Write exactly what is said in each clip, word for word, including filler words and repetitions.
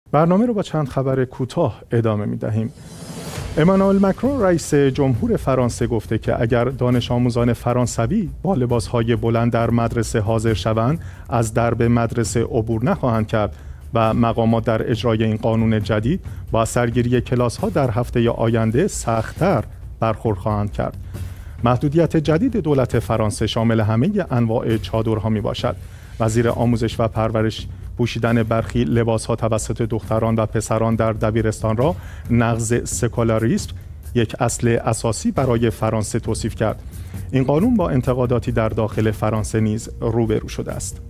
برنامه رو با چند خبر کوتاه ادامه می‌دهیم. امانوئل مکرون رئیس جمهور فرانسه گفته که اگر دانش آموزان فرانسوی با لباس‌های بلند در مدرسه حاضر شوند، از درب مدرسه عبور نخواهند کرد و مقامات در اجرای این قانون جدید با سرگیری کلاس‌ها در هفته آینده سخت‌تر برخورد خواهند کرد. محدودیت جدید دولت فرانسه شامل همه انواع چادرها میباشد. وزیر آموزش و پرورش پوشیدن برخی لباس‌ها توسط دختران و پسران در دبیرستان را نقض سکولاریسم، یک اصل اساسی برای فرانسه توصیف کرد. این قانون با انتقاداتی در داخل فرانسه نیز روبرو شده است.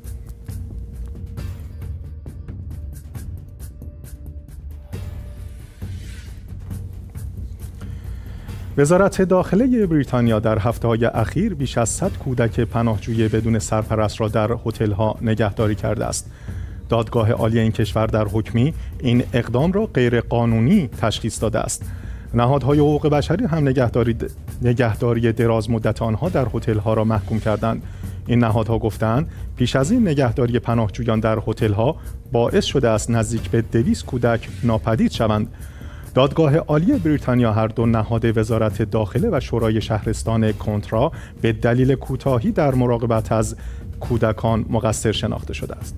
وزارت داخله بریتانیا در هفته‌های اخیر بیش از صد کودک پناهجوی بدون سرپرست را در هتل‌ها نگهداری کرده است. دادگاه عالی این کشور در حکمی این اقدام را غیر قانونی تشخیص داده است. نهادهای حقوق بشری هم نگهداری نگهداری دراز مدت آنها در هتل‌ها را محکوم کردند. این نهادها گفتند پیش از این نگهداری پناهجویان در هتل‌ها باعث شده است نزدیک به دویست کودک ناپدید شوند. دادگاه عالی بریتانیا هر دو نهاد وزارت داخله و شورای شهرستان کنترا به دلیل کوتاهی در مراقبت از کودکان مقصر شناخته شده است.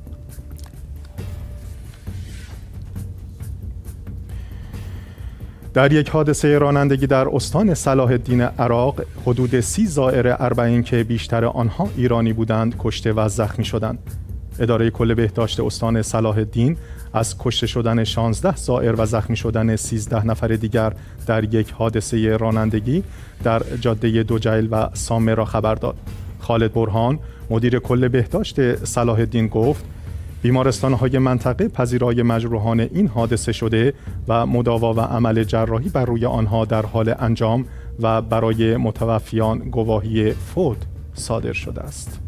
در یک حادثه رانندگی در استان صلاح الدین عراق، حدود سی زائر اربعین که بیشتر آنها ایرانی بودند کشته و زخمی شدند. اداره کل بهداشت استان صلاح الدین از کشته شدن شانزده زائر و زخمی شدن سیزده نفر دیگر در یک حادثه رانندگی در جاده دوجیل و سامه را خبر داد. خالد برهان، مدیر کل بهداشت صلاح الدین گفت بیمارستان‌های منطقه پذیرای مجروحان این حادثه شده و مداوا و عمل جراحی بر روی آنها در حال انجام و برای متوفیان گواهی فوت صادر شده است.